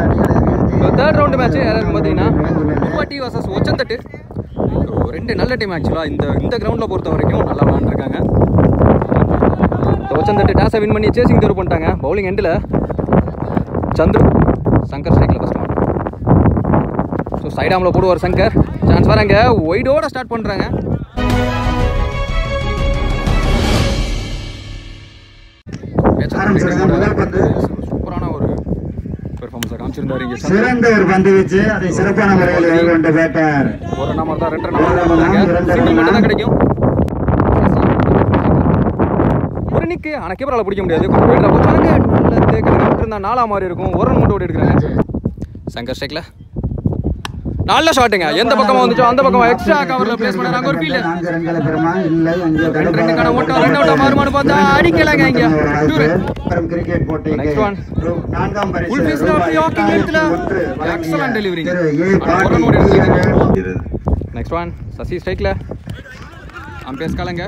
Third round match யாராவது பார்த்தீங்கன்னா உருவாட்டி versus ஒச்சந்தட்டு. ரெண்டு நல்ல டீம் ஆக்சுவலாக இந்த கிரவுண்டில் பொறுத்த வரைக்கும் நல்லா விளாண்டுருக்காங்க. ஒச்சந்தட்டு டாஸை வின் பண்ணி சேசிங் தேர்வு பண்ணிட்டாங்க. பவுலிங் எண்டில் சந்துரு சங்கர் ஸ்ட்ரைக்கில் ஃபஸ்ட் ஒன். ஸோ சைட் ஆமில் போடுவார் சங்கர். சான்ஸ் வராங்க, ஒய்டோட ஸ்டார்ட் பண்ணுறாங்க. சூப்பரான ஒரு பெர்ஃபார்மன்ஸை காமிச்சிருந்தாரு இங்கே. சிறந்த ஒரு பந்து வீச்சு, அதை சிறப்பான முறையில் எதிர்கொண்ட பேட்டர். ஒரு ரன் மாதிரி தான், 2 ரன் மட்டும் தான் கிடைக்கும். ஒரு நிக்கு ஆனால் கீப்பரால் பிடிக்க முடியாது. கொஞ்சம் போயிட்டு போச்சாங்க, நல்ல தேக்கு இருந்தால் 4 மாதிரி இருக்கும். ஒரு ரன் மட்டும் ஓடி எடுக்கிறாங்க. சங்கர் ஸ்ட்ரைக்கில் நல்ல ஷாட்டுங்க. எந்த பக்கமாக வந்துச்சோ அந்த பக்கம் எக்ஸ்ட்ரா கவரில் பிளேஸ் பண்ணாங்க. ஒரு ஃபீல்டு 2 மட்டும் ரன் அவுட் மாறுமானு பார்த்தா அடிக்கலாங்க இங்கே. நெக்ஸ்ட் ஒன் ஃபுல் பீஸ்ல யோக்கிங் எடுத்துல excellent delivery. Next one Sasi ஸ்ட்ரைக்கில் அம்பேஸ் காலங்க.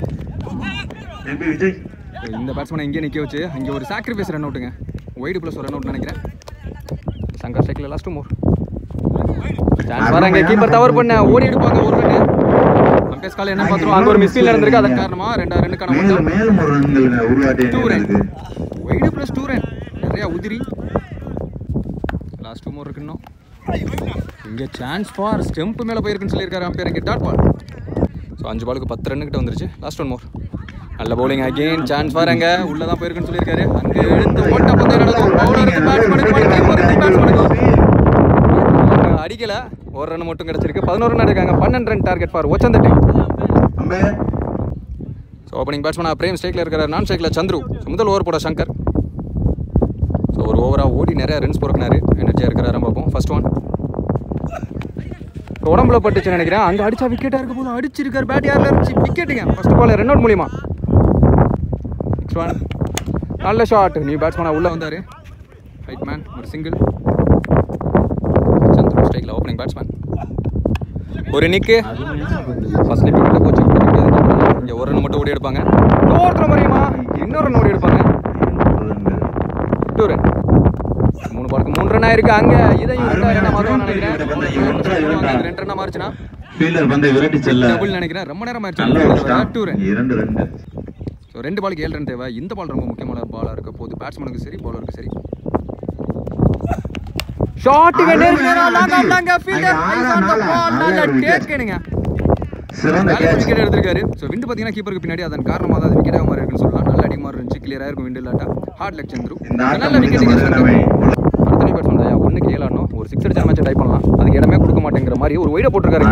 இந்த பேட்ஸ்மேனை இங்கே நிற்க வச்சு அங்கே ஒரு சாக்ரிஃபைஸ் ரன் அவுட்டுங்க. ஒய்டு ப்ளஸ் ஒரு ரன் அவுட் நினைக்கிறேன். சங்கர் ஸ்ட்ரைக்கில் லாஸ்ட் மோர் சான்ஸ் வராங்க. கீப்பர் தவறு பண்ண ஓடி எடுப்பாங்க. ஒரு ரன் அம்பேஸ் கால என்ன பார்த்துருவோம். அங்கே ஒரு மிஸ்ஃபீல்ட் நடந்திருக்கு. அதன் காரணமா 2 ரன்னுக்கான ஒய்டு ப்ளஸ் 2 ரன் நிறையா உதிரி. லாஸ்ட் மோர் இருக்கு இன்னும். இங்கே சான்ஸ் ஃபார் ஸ்டெம்ப் மேலே போயிருக்குன்னு சொல்லியிருக்காரு அம்பேர். இங்கே டாட் பால். ஸோ 5 பாலுக்கு 10 ரன்னுக்கிட்ட வந்துருச்சு. Last one more. நல்ல பவுலிங் அகெயின். சான்ஸ் வராங்க, உள்ளே தான் போயிருக்குன்னு சொல்லியிருக்காரு. அங்கே எடுத்து ஓட்ட பந்து நடக்கும். பவுலருக்கு பேட்ஸ்மேனுக்கு அடிக்கல. ஒரு ரன் மட்டும் கிடச்சிருக்கு. 11 ரன் இருக்காங்க. 12 run target for Ochanthattu. So opening பேட்ஸ்மேனாக பிரேம் ஸ்ட்ரைக்கில் இருக்கிறார். நான் ஸ்ட்ரைக்கில் சந்துரு. முதல் ஓவர் போட சங்கர். ஸோ ஒரு ஓவராக ஓடி நிறையா ரன்ஸ் பொறுக்கினாரு. எனர்ஜியாக இருக்கிறாரு பார்ப்போம். ஃபர்ஸ்ட் ஒன் உடம்புல பட்டுச்சுன்னு நினைக்கிறேன். அங்கே அடிச்சா விக்கெட்டாக இருக்க போது அடிச்சிருக்காரு. பேட் யாரில் இருந்துச்சு, விக்கெட்டுங்க. ஃபர்ஸ்ட் பால் ரன் அவுட் மூலியமா. நெக்ஸ்ட் ஒன் நல்ல ஷாட். நியூ பேட்ஸ்மேனாக உள்ளே வந்தார். ரைட் மேன் ஒரு சிங்கிள். சந்துரு ஸ்ட்ரைக்கில் ஓப்பனிங் பேட்ஸ்மேன். ஒரு நிக்கு ஃபர்ஸ்ட் நிக்கு கோச்சு இங்கே ஒரு ரன் மட்டும் ஓடி எடுப்பாங்க. ஒருத்தர மாதிரியுமா இன்னொரு ரன் ஓடி எடுப்பாங்க. 2 ரன். 3 பாலுக்கு 3 ரன் ஆயிருக்கு. அங்கே இதையும் நினைக்கிறேன். 2 ரன் மாறிச்சுன்னா டபுள் நினைக்கிறேன். ரொம்ப நேரம் ஆயிடுச்சு. 2 ரன். ஸோ 2 பாலுக்கு 7 ரன் தேவை. இந்த பால் ரொம்ப முக்கியமான பாலாக இருக்க போது பேட்ஸ்மேனுக்கு சரி பவுலருக்கு சரி. ஷாட்டுங்க லாங்க fielder eyes on the ball. நல்ல டேக்குங்க. விக்கெட் எடுத்திருக்காரு. ஸோ விண்டு பார்த்தீங்கன்னா கீப்பருக்கு பின்னாடி. அதன் காரணமாக தான் அது விக்கெட்டாக மாதிரி இருக்குன்னு சொல்லலாம். நல்ல அடி மாதிரி இருந்துச்சு. கிளியராக இருக்கும் விண்டு இல்லாட்டா. ஹார்ட் லெக் சந்துரு நல்ல விக்கெட். அடுத்த பேட்ஸ்மேன் தயா 1க்கு 7 ஆடணும். ஒரு 6 அடிச்சா மேட்ச் டைப் பண்ணலாம். அதுக்கு இடமே கொடுக்க மாட்டேங்கிற மாதிரி ஒரு ஒய்டை போட்டிருக்காரு.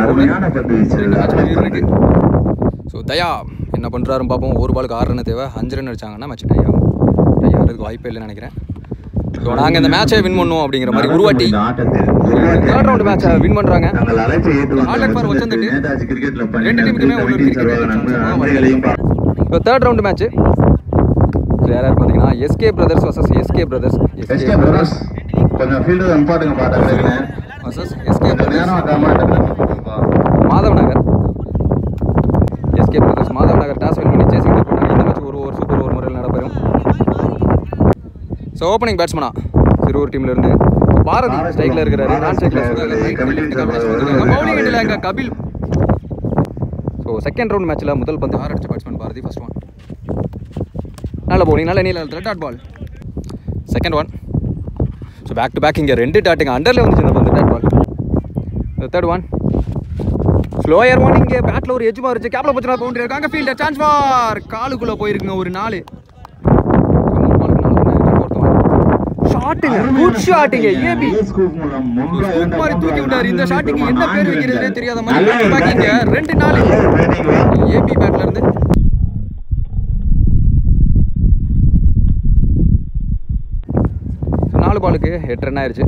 ஸோ தயா என்ன பண்ணுறாருன்னு பார்ப்போம். ஒரு பாலுக்கு 6 ரன் தேவை. 5 ரன் அடிச்சாங்கன்னா மேட்ச் டை ஆகும். டை ஆகிறதுக்கு வாய்ப்பே இல்லைன்னு நினைக்கிறேன். ஸோ நாங்கள் இந்த மேட்சை வின் பண்ணுவோம் அப்படிங்கிற மாதிரி உருவாட்டி தேர்ட் ரவுண்ட் மேட்சை வின் பண்ணுறாங்க. Hard for Ochanthattu. 2 டீமுக்குமே ஒரு இப்போ தேர்ட் ரவுண்ட் மேட்ச்சு யார் யார் பார்த்தீங்கன்னா SK Brothers vs SK Brothers. SK Brothers கொஞ்சம் ஃபீல்டு இம்பார்ட்டன்ட் பாருங்க. vs SK Brothers Madhavanagar. SK Brothers Madhavanagar toss win பண்ணி சேசிங் போட்டாங்க. இந்த மேட்ச் ஒரு சூப்பர் ஓவர் முறையில் நடைபெறும். ஸோ ஓப்பனிங் பேட்ஸ்மனா சிறுவர் டீம்ல இருந்து பாரதி ஸ்ட்ரைக்கில் இருக்கிறாரு. நான் ஸ்ட்ரைக்கில் பவுலிங் எண்டில் அங்கே கபில். ஸோ செகண்ட் ரவுண்ட் மேட்ச்சில் முதல் பந்து 6 அடிச்ச பேட்ஸ்மேன் பாரதி. ஃபர்ஸ்ட் ஒன் நல்ல பவுலிங், நல்ல நீளத்தில் dot ball. Second one. So back to back இங்கே 2 டாட்டுங்க அண்டரில் வந்துச்சு இந்த பந்து dot ball. Third one slower one. இங்கே பேட்டில் ஒரு எஜ்ஜுமா இருந்துச்சு. கேப்பில் போச்சுனா பவுண்டரி இருக்காங்க. ஃபீல்டர் சான்ஸ் ஃபார் காலுக்குள்ளே போயிருக்குங்க. ஒரு 4 ஷாட்டுங்க. குட் ஷாட்டுங்க. ஏபி ஸ்கூப் மாதிரி தூக்கி விட்டாரு. இந்த ஷாட்டுக்கு என்ன பேர் வைக்கிறதுனே தெரியாத மாதிரி பாக்கிங்க 2-4 ஏபி பேட்ல இருந்து. ஸோ 4 பாலுக்கு 8 ரன் ஆயிடுச்சு.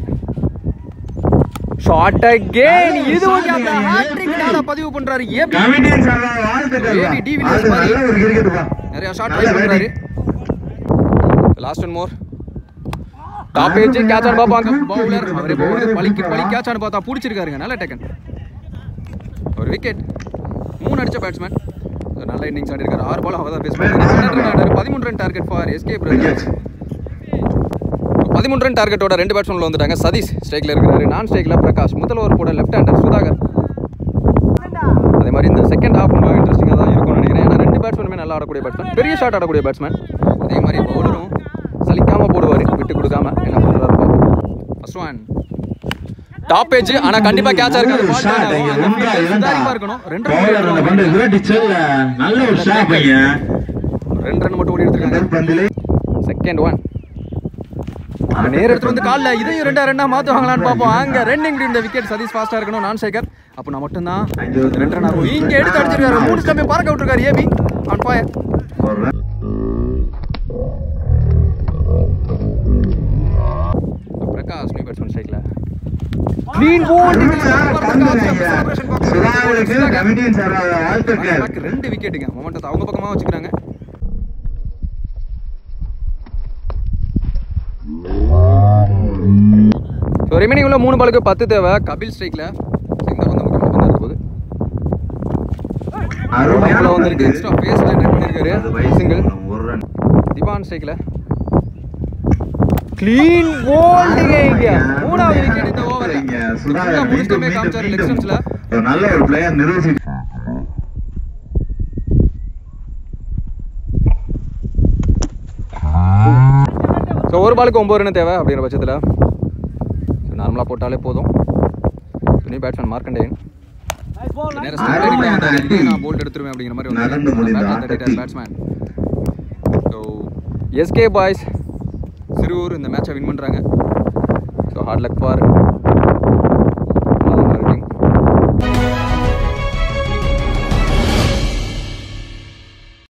Shot again. இது அந்த ஹாட்ரிக்னால பதிவு பண்றாரு ஏபி. ஏபி டி வில்லியம்ஸ் மாதிரி நிறைய ஷாட் ட்ரை பண்றாரு. Last one more. Top edge catch ஆன் பாப்பாங்க. பவுலர் அவரே பவுலர் பலி கேட்ச் ஆன் பார்த்தா பிடிச்சிருக்காருங்க. நல்ல டேக்கன். ஒரு விக்கெட். 3 அடிச்ச பேட்ஸ்மேன். நல்ல இன்னிங்ஸ் ஆடி இருக்காரு. 6 பால் அவர் தான் பேஸ் பண்ணாரு. 13 run target for SK Brothers. 13 run டார்கெட்டோட 2 பேட்ஸ்மேன்ல வந்துட்டாங்க. சதீஷ் ஸ்ட்ரைக்ல இருக்காரு, நான் ஸ்ட்ரைக்ல பிரகாஷ். முதல் ஓவர் போட லெஃப்ட் ஹேண்டர் சுதாகர். அதே மாதிரி இந்த செகண்ட் ஹாஃப் ரொம்ப இன்ட்ரெஸ்டிங்காக தான் இருக்கும்னு நினைக்கிறேன். ஏன்னா 2 பேட்ஸ்மேனுமே நல்லா ஆடக்கூடிய பேட்ஸ்மேன், பெரிய ஷாட் ஆடக்கூடிய பேட்ஸ்மேன். அதே மாதிரி பவுலரும் சலிக்காம போடுவார், விட்டு கொடுக்காம. என்ன பண்ணுறாரு பார்ப்போம். ஃபர்ஸ்ட் ஒன் டாப் ஏஜ், ஆனா கண்டிப்பா கேட்சா இருக்காது. இருக்கணும் 2 ரன் மட்டும் ஓடி எடுத்துருக்காங்க. செகண்ட் ஒன் நேர எடுத்து வந்து கால்ல இதையும் 2 ரன்னா மாத்துவாங்களான்னு பார்ப்போம். அங்க ரன்னிங் இந்த விக்கெட். சதீஷ் ஃபாஸ்டா இருக்கணும், நான் சேகர். அப்போ நான் மட்டும்தான் 2 ரன் ஆகும். இங்க எடுத்து அடிச்சிருக்காரு, 3 ஸ்டம்பை பறக்க விட்டுருக்காரு. AB on fire. Prakash new batsman ஸ்ட்ரைக்ல க்ளீன் போல்ட். 2 விக்கெட்டுங்க. மொமெண்டத்தை அவங்க பக்கமா வச்சுக்கிறாங்க. ஸோ ரிமைனிங் உள்ள 3 பாலுக்கு 10 தேவை. கபில் ஸ்ட்ரைக்ல இந்த வந்து முக்கியமான பந்து இருக்கும்போது வந்துருக்கு. எக்ஸ்ட்ரா பேஸ் ஜெனரேட் பண்ணியிருக்காரு. சிங்கிள். திவான் ஸ்ட்ரைக்ல க்ளீன் போல்டுங்க. இங்க 3வது விக்கெட் இந்த ஓவர்ல. முடிச்சுமே காமிச்சாரு லெக் ஸ்டம்ப்ஸ்ல. நல்ல ஒரு பிளேயர் நிரூபிச்சு. ஸோ ஒரு பாலுக்கு 9 ரன் தேவை அப்படிங்கிற பட்சத்தில் நார்மலாக போட்டாலே போதும். துணி பேட்ஸ்மேன் மார்க்கண்டேயன் நான் போல்ட் எடுத்துருவேன் அப்படிங்கிற மாதிரி batsman. So SK boys Siruvur இந்த மேட்சை வின் பண்ணுறாங்க. So hard luck for